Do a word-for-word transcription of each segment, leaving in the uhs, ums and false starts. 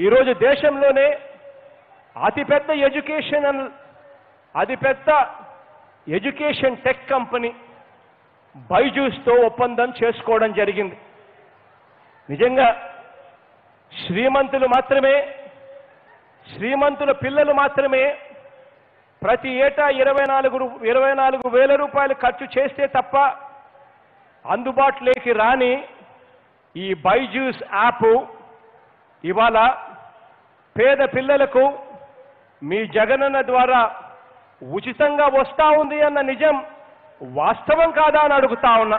ఈరోజు దేశంలోనే అతిపెద్ద ఎడ్యుకేషనల్ అతిపెద్ద ఎడ్యుకేషన్ టెక్ కంపెనీ బైజూస్తో ఒప్పందం చేసుకోవడం జరిగింది. నిజంగా శ్రీమంతులు మాత్రమే శ్రీమంతుల పిల్లలు మాత్రమే ప్రతి ఏటా ఇరవై నాలుగు ఇరవై నాలుగు వేల రూపాయలు ఖర్చు చేస్తే తప్ప అందుబాటులోకి రాని ఈ బైజూస్ యాప్ ఇవాళ పేద పిల్లలకు మీ జగనన్న ద్వారా ఉచితంగా వస్తా ఉంది అన్న నిజం వాస్తవం కాదా అని అడుగుతా ఉన్నా.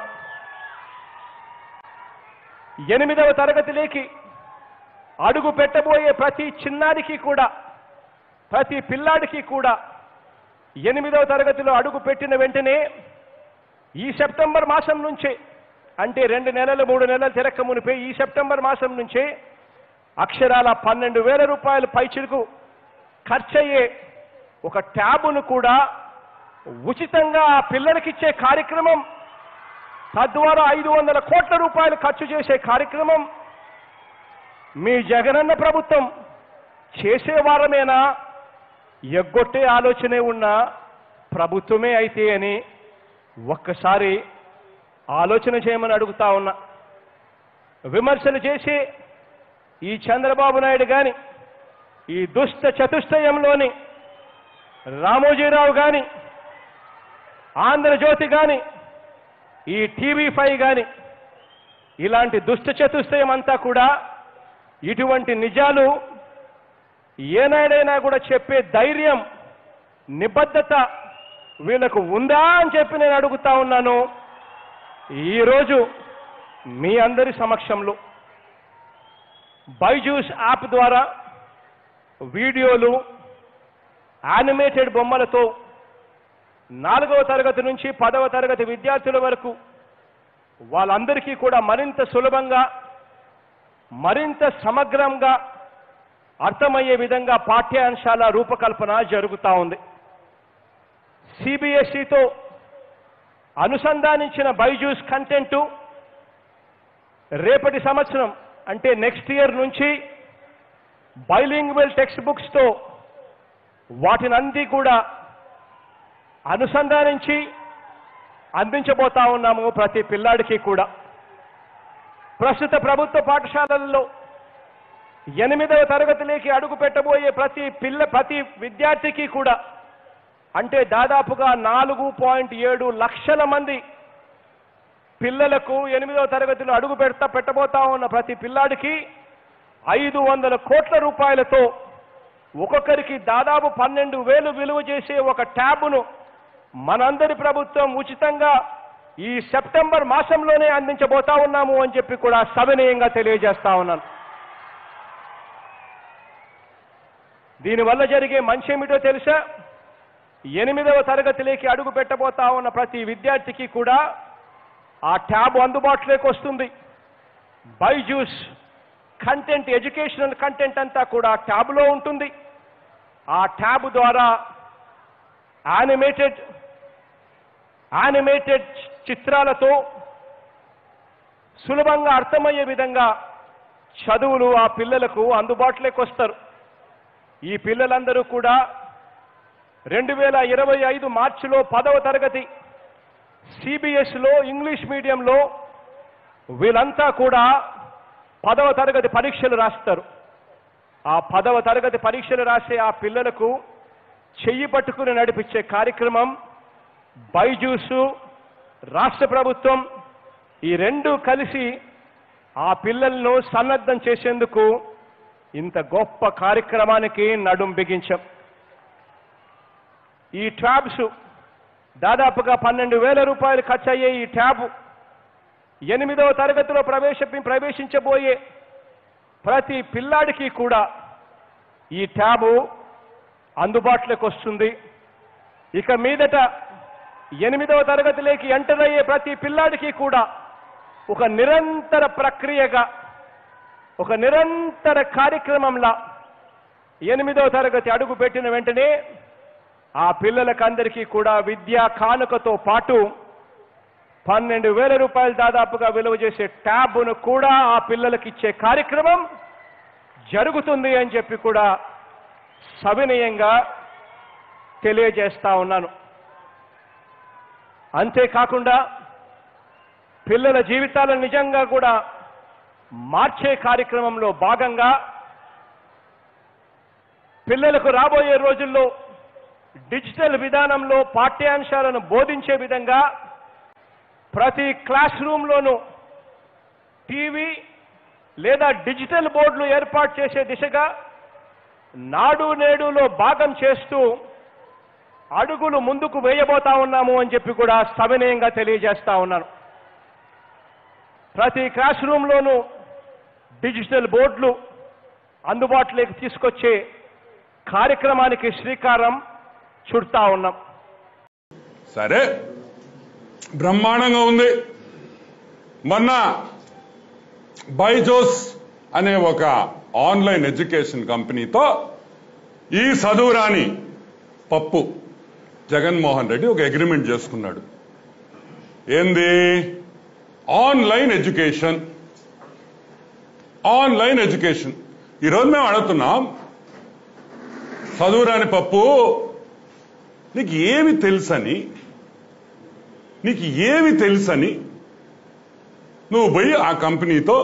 ఎనిమిదవ తరగతిలోకి అడుగు పెట్టబోయే ప్రతి చిన్నారికి కూడా ప్రతి పిల్లాడికి కూడా ఎనిమిదవ తరగతిలో అడుగు పెట్టిన వెంటనే ఈ సెప్టెంబర్ మాసం నుంచే అంటే రెండు నెలలు మూడు నెలలు తిరక్క మునిపే ఈ సెప్టెంబర్ మాసం నుంచే అక్షరాల పన్నెండు వేల రూపాయల పైచిలకు ఖర్చయ్యే ఒక ట్యాబును కూడా ఉచితంగా ఆ పిల్లలకిచ్చే కార్యక్రమం, తద్వారా ఐదు వందల కోట్ల రూపాయలు ఖర్చు చేసే కార్యక్రమం మీ జగనన్న ప్రభుత్వం చేసేవారమేనా, ఎగ్గొట్టే ఆలోచనే ఉన్న ప్రభుత్వమే అయితే అని ఒక్కసారి ఆలోచన చేయమని అడుగుతా ఉన్నా. విమర్శలు చేసి ఈ చంద్రబాబు నాయుడు గాని, ఈ దుష్ట చతుష్టయంలోని రామోజీరావు గాని, ఆంధ్రజ్యోతి గాని, ఈ టీవీ ఫైవ్ గాని, ఇలాంటి దుష్ట చతుష్టయం అంతా కూడా ఇటువంటి నిజాలు ఏనాడైనా కూడా చెప్పే ధైర్యం నిబద్ధత వీళ్ళకు ఉందా అని చెప్పి నేను అడుగుతా ఉన్నాను. ఈరోజు మీ అందరి సమక్షంలో బైజూస్ యాప్ ద్వారా వీడియోలు, యానిమేటెడ్ బొమ్మలతో నాలుగవ తరగతి నుంచి పదవ తరగతి విద్యార్థుల వరకు వాళ్ళందరికీ కూడా మరింత సులభంగా మరింత సమగ్రంగా అర్థమయ్యే విధంగా పాఠ్యాంశాల రూపకల్పన జరుగుతూ ఉంది. సిబిఎస్ఈతో అనుసంధానించిన బైజూస్ కంటెంట్ రేపటి సంవత్సరం అంటే నెక్స్ట్ ఇయర్ నుంచి బైలింగ్వల్ టెక్స్ట్ బుక్స్తో వాటినంది కూడా అనుసంధానించి అందించబోతా ఉన్నాము ప్రతి పిల్లాడికి కూడా. ప్రస్తుత ప్రభుత్వ పాఠశాలల్లో ఎనిమిదవ తరగతిలోకి అడుగు పెట్టబోయే ప్రతి పిల్ల ప్రతి విద్యార్థికి కూడా అంటే దాదాపుగా నాలుగు పాయింట్ ఏడు లక్షల మంది పిల్లలకు ఎనిమిదవ తరగతిలో అడుగు పెడతా పెట్టబోతా ఉన్న ప్రతి పిల్లాడికి ఐదు వందల కోట్ల రూపాయలతో ఒక్కొక్కరికి దాదాపు పన్నెండు వేలు విలువ చేసే ఒక ట్యాబును మనందరి ప్రభుత్వం ఉచితంగా ఈ సెప్టెంబర్ మాసంలోనే అందించబోతా ఉన్నాము అని చెప్పి కూడా సవినయంగా తెలియజేస్తా ఉన్నాను. దీనివల్ల జరిగే మంచి ఏమిటో తెలుసా? ఎనిమిదవ తరగతిలోకి అడుగు పెట్టబోతా ఉన్న ప్రతి విద్యార్థికి కూడా ఆ ట్యాబ్ అందుబాటులోకి వస్తుంది. బైజూస్ కంటెంట్, ఎడ్యుకేషనల్ కంటెంట్ అంతా కూడా ట్యాబ్లో ఉంటుంది. ఆ ట్యాబ్ ద్వారా యానిమేటెడ్ యానిమేటెడ్ చిత్రాలతో సులభంగా అర్థమయ్యే విధంగా చదువులు ఆ పిల్లలకు అందుబాటులోకి వస్తారు. ఈ పిల్లలందరూ కూడా రెండు వేల ఇరవై ఐదు మార్చిలో పదవ తరగతి సిబిఎస్లో ఇంగ్లీష్ మీడియంలో వీళ్ళంతా కూడా పదవ తరగతి పరీక్షలు రాస్తారు. ఆ పదవ తరగతి పరీక్షలు రాసే ఆ పిల్లలకు చెయ్యి పట్టుకుని నడిపించే కార్యక్రమం బైజూసు, రాష్ట్ర ప్రభుత్వం ఈ రెండు కలిసి ఆ పిల్లలను సన్నద్ధం చేసేందుకు ఇంత గొప్ప కార్యక్రమానికి నడుం బిగించాం. ఈ ట్యాబ్స్ దాదాపుగా పన్నెండు వేల రూపాయలు ఖర్చు అయ్యే ఈ ట్యాబ్ ఎనిమిదవ తరగతిలో ప్రవేశ ప్రవేశించబోయే ప్రతి పిల్లాడికి కూడా ఈ ట్యాబు అందుబాటులోకి వస్తుంది. ఇక మీదట ఎనిమిదవ తరగతిలోకి ఎంటర్ అయ్యే ప్రతి పిల్లాడికి కూడా ఒక నిరంతర ప్రక్రియగా, ఒక నిరంతర కార్యక్రమంలా ఎనిమిదవ తరగతి అడుగు పెట్టిన వెంటనే ఆ పిల్లలకందరికీ కూడా విద్యా కానుకతో పాటు పన్నెండు వేల రూపాయలు దాదాపుగా విలువ చేసే ట్యాబ్ను కూడా ఆ పిల్లలకి ఇచ్చే కార్యక్రమం జరుగుతుంది అని చెప్పి కూడా సవినయంగా తెలియజేస్తా ఉన్నాను. అంతేకాకుండా పిల్లల జీవితాలను నిజంగా కూడా మార్చే కార్యక్రమంలో భాగంగా పిల్లలకు రాబోయే రోజుల్లో డిజిటల్ విధానంలో పాఠ్యాంశాలను బోధించే విధంగా ప్రతి క్లాస్ రూమ్లోనూ టీవీ లేదా డిజిటల్ బోర్డులు ఏర్పాటు చేసే దిశగా నాడు నేడులో భాగం చేస్తూ అడుగులు ముందుకు వేయబోతా ఉన్నాము అని చెప్పి కూడా సవినయంగా తెలియజేస్తా ఉన్నాను. ప్రతి క్లాస్ రూమ్లోనూ డిజిటల్ బోర్డులు అందుబాటులోకి తీసుకొచ్చే కార్యక్రమానికి శ్రీకారం చుడతా ఉన్నాం. సరే, బ్రహ్మాండంగా ఉంది. మొన్న బైజోస్ అనే ఒక ఆన్లైన్ ఎడ్యుకేషన్ కంపెనీతో ఈ చదువురాని పప్పు జగన్మోహన్ రెడ్డి ఒక అగ్రిమెంట్ చేసుకున్నాడు. ఏంది? Online education. Online education. ఈరోజు మేము అడుగుతున్నాం, చదువురాని పప్పు, నీకు ఏమి తెలుసని నీకు ఏమి తెలుసని నువ్వు పోయి ఆ కంపెనీతో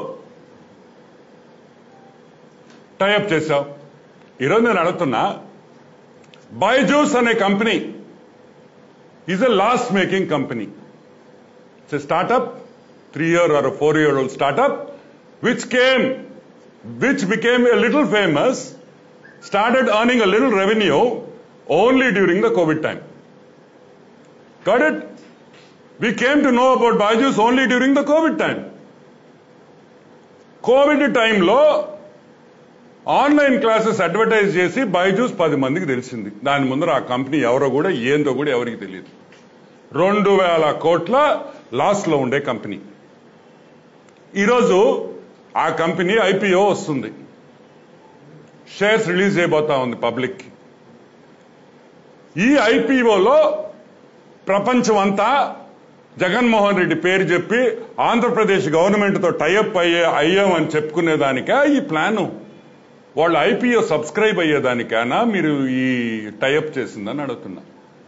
టైఅప్ చేశావు? ఈరోజు నేను అడుగుతున్నా, బైజూస్ అనే company is a loss making company. It's a startup, three year or four year old startup which came which became a little famous, started earning a little revenue only during the COVID time. Got it? We came to know about Byju's only during the COVID time. COVID time లో online classes advertise చేసి బైజూస్ పది మందికి తెలిసింది. దాని ముందర ఆ company ఎవరో కూడా ఏందో కూడా ఎవరికి తెలియదు. రెండు వేల కోట్ల లాస్ లో ఉండే కంపెనీ. ఈరోజు ఆ కంపెనీ ఐపీఓ వస్తుంది, షేర్స్ రిలీజ్ చేయబోతా ఉంది పబ్లిక్. ఈ ఐపీఓలో ప్రపంచం అంతా జగన్మోహన్ రెడ్డి పేరు చెప్పి ఆంధ్రప్రదేశ్ గవర్నమెంట్ తో టైఅప్ అయ్యే అయ్యామని చెప్పుకునేదానికా ఈ ప్లాను? వాళ్ళు ఐపీఓ సబ్స్క్రైబ్ అయ్యేదానికైనా మీరు ఈ టైఅప్ చేసిందని అడుగుతున్నా.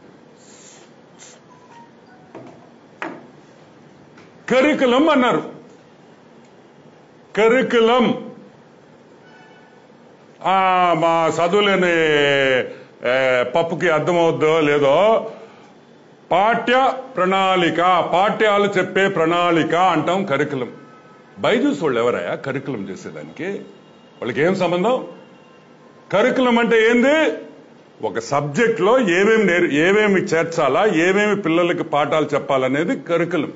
కరికులం అన్నారు. కరికులం మా చదువులేని పప్పుకి అర్థమవుద్దో లేదో, పాఠ్య ప్రణాళిక, పాఠ్యాలు చెప్పే ప్రణాళిక అంటాం కరికులం. బైజూస్ వాళ్ళు ఎవరయ్యా కరికులం చేసేదానికి? వాళ్ళకి ఏం సంబంధం? కరికులం అంటే ఏంది? ఒక సబ్జెక్ట్ లో ఏమేమి నేర్ ఏమేమి చేర్చాలా, ఏమేమి పిల్లలకి పాఠాలు చెప్పాలనేది కరికులం.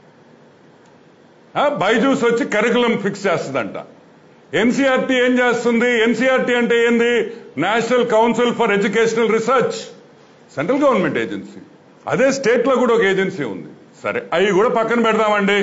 బైజూస్ వచ్చి కరికులం ఫిక్స్ చేస్తుందంట. ఎన్సీఆర్టీ ఏం చేస్తుంది? ఎన్సీఆర్టీ అంటే ఏంది? National council for educational research, central government agency. అదే స్టేట్ లో కూడా ఒక ఏజెన్సీ ఉంది. సరే, అవి కూడా పక్కన పెడదామండి.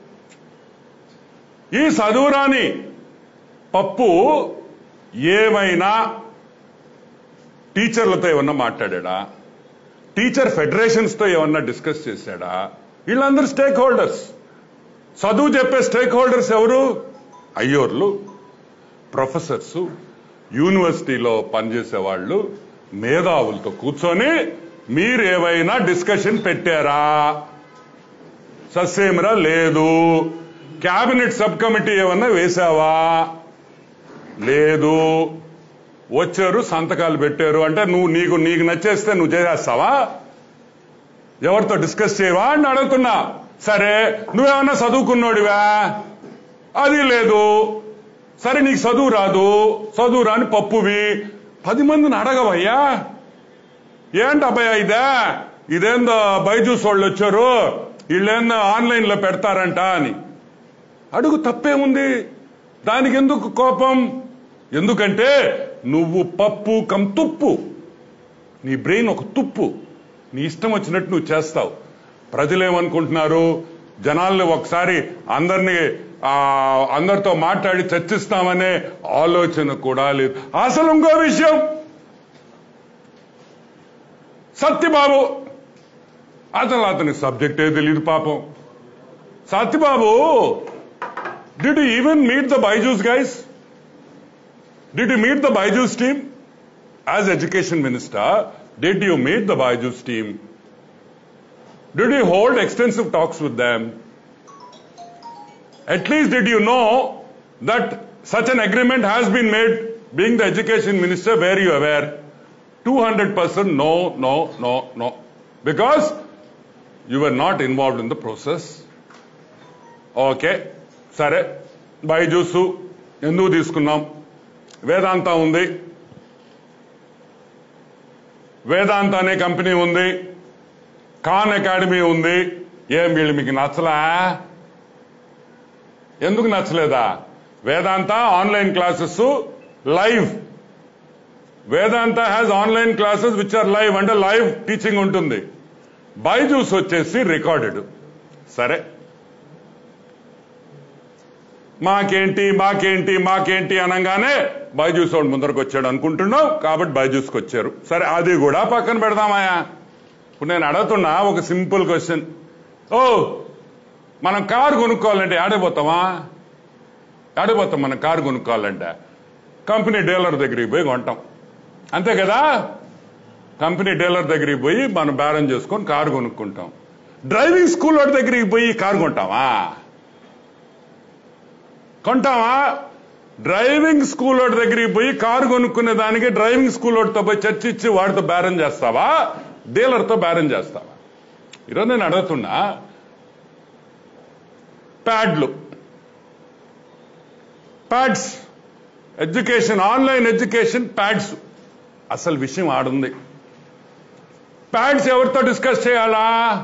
ఈ చదువురాని పప్పు ఏమైనా టీచర్లతో ఏమన్నా మాట్లాడా? టీచర్ ఫెడరేషన్స్ తో ఏమన్నా డిస్కస్ చేశాడా? వీళ్ళందరూ స్టేక్ హోల్డర్స్. చదువు చెప్పే స్టేక్ హోల్డర్స్ ఎవరు? అయ్యోర్లు, ప్రొఫెసర్స్, యూనివర్సిటీలో పనిచేసే వాళ్ళు, మేధావులతో కూర్చొని మీరు ఏమైనా డిస్కషన్ పెట్టారా? ససేమిరా లేదు. క్యాబినెట్ సబ్ కమిటీ ఏమన్నా వేశావా? లేదు. వచ్చారు, సంతకాలు పెట్టారు. అంటే నువ్వు నీకు నీకు నచ్చేస్తే నువ్వు చేసేస్తావా? ఎవరితో డిస్కస్ చేయవా అని అడుగుతున్నా. సరే, నువ్వేమన్నా చదువుకున్నోడివా? అది లేదు. సరే, నీకు చదువు రాదు, చదువు రాని పప్పువి, పది మందిని అడగవయ్యా. ఏంటి అబ్బాయి ఇదే? ఇదేందో బైజూస్ వాళ్ళు వచ్చారు, వీళ్ళేందో ఆన్లైన్ లో పెడతారంట అని అడుగు. తప్పేముంది? దానికి ఎందుకు కోపం? ఎందుకంటే నువ్వు పప్పు కం తుప్పు. నీ బ్రెయిన్ ఒక తుప్పు. నీ ఇష్టం వచ్చినట్టు నువ్వు చేస్తావు. ప్రజలేమనుకుంటున్నారు? జనాల్ని ఒకసారి అందరినీ అందరితో మాట్లాడి చర్చిస్తామనే ఆలోచన కూడా లేదు. అసలు ఇంకో విషయం, సత్యబాబు అసలు అతని సబ్జెక్టే తెలియదు పాపం. Satyababu, did you even meet the Byju's guys? Did you meet the Byju's team? As Education Minister, did you meet the Byju's team? Did you hold extensive talks with them? At least did you know that such an agreement has been made? Being the Education Minister, were you aware? two hundred percent no, no, no, no. Because you were not involved in the process. Okay, సరే బైజూస్ ఎందుకు తీసుకున్నాం? వేదాంత ఉంది, వేదాంత అనే company ఉంది, Khan Academy ఉంది. ఏం వీళ్ళు మీకు నచ్చలా? ఎందుకు నచ్చలేదా? Vedantu online classes live, Vedantu has online classes which are live, అంటే లైవ్ టీచింగ్ ఉంటుంది. బైజూస్ వచ్చేసి రికార్డెడ్. సరే మాకేంటి మాకేంటి మాకేంటి అనగానే బైజూస్ వాడు ముందరకు వచ్చాడు అనుకుంటున్నావు కాబట్టి బైజూస్కి వచ్చారు. సరే అది కూడా పక్కన పెడదామాయా. ఇప్పుడు నేను అడుగుతున్నా ఒక సింపుల్ క్వశ్చన్. ఓ మనం కారు కొనుక్కోవాలంటే ఆడిపోతామా? ఆడిపోతాం. మనం కారు కొనుక్కోవాలంటే కంపెనీ డీలర్ దగ్గరికి పోయి కొంటాం, అంతే కదా? కంపెనీ డీలర్ దగ్గరికి పోయి మనం బేరం చేసుకొని కారు కొనుక్కుంటాం. డ్రైవింగ్ స్కూల్ వాడి దగ్గరికి పోయి కారు కొంటామా? కొంటావా? డ్రైవింగ్ స్కూల్ వాడి దగ్గరికి పోయి కారు కొనుక్కునే దానికి డ్రైవింగ్ స్కూల్ వాడితో పోయి చర్చించి వాడితో బేరం చేస్తావా? డీలర్తో బేరం చేస్తావా? ఈరోజు నేను అడుగుతున్నా, ప్యాడ్లు, pads, education, online education pads, అసలు విషయం ఆడుంది. ప్యాడ్స్ ఎవరితో డిస్కస్ చేయాలా?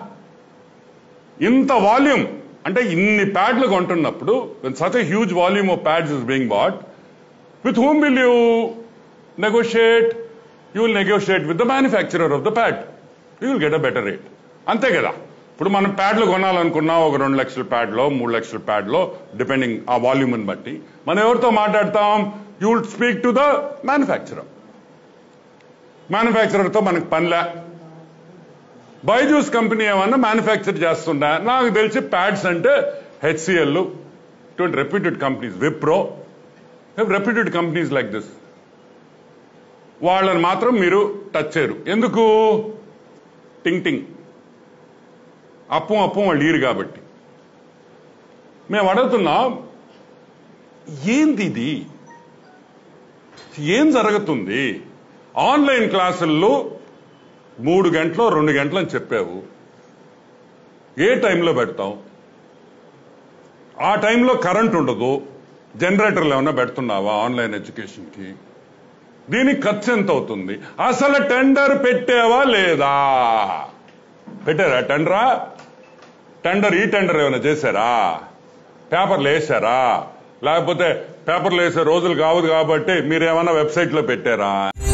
ఇంత వాల్యూమ్ అంటే ఇన్ని ప్యాడ్లు కొంటున్నప్పుడు, such a huge volume of pads is being bought, with whom will you negotiate? You will negotiate with the manufacturer of the pad. You will get a better rate, అంతే కదా? ఇప్పుడు మనం ప్యాడ్లు కొనాలనుకున్నా ఒక రెండు లక్షల ప్యాడ్లో మూడు లక్షల ప్యాడ్లో డిపెండింగ్ ఆ వాల్యూమ్ని బట్టి మనం ఎవరితో మాట్లాడతాం? You will speak to the manufacturer. మ్యానుఫ్యాక్చరర్తో మనకు పనిలే. బైజూస్ కంపెనీ ఏమన్నా మ్యానుఫ్యాక్చర్ చేస్తుందా? నాకు తెలిసి ప్యాడ్స్ అంటే హెచ్సిఎల్, ఇటువంటి reputed companies, Wipro, reputed companies like this, వాళ్ళని మాత్రం మీరు టచ్ చేయరు. ఎందుకు? టింగ్ టింగ్, అప్పం అప్పం వాళ్ళు ఈరు కాబట్టి. మేము అడుగుతున్నాం, ఏంది ఇది? ఏం జరుగుతుంది? ఆన్లైన్ క్లాసుల్లో మూడు గంటలు రెండు గంటలు అని చెప్పావు, ఏ టైంలో పెడతాం? ఆ టైంలో కరెంట్ ఉండదు, జనరేటర్లు ఏమన్నా పెడుతున్నావా ఆన్లైన్ ఎడ్యుకేషన్కి? దీనికి ఖర్చు ఎంత అవుతుంది? అసలు టెండర్ పెట్టావా లేదా? పెట్టారా టెండరా? టెండర్ ఈ టెండర్ ఏమైనా చేశారా? పేపర్లు వేసారా? లేకపోతే పేపర్లు వేసే రోజులు కావదు కాబట్టి మీరేమన్నా వెబ్సైట్లో పెట్టారా?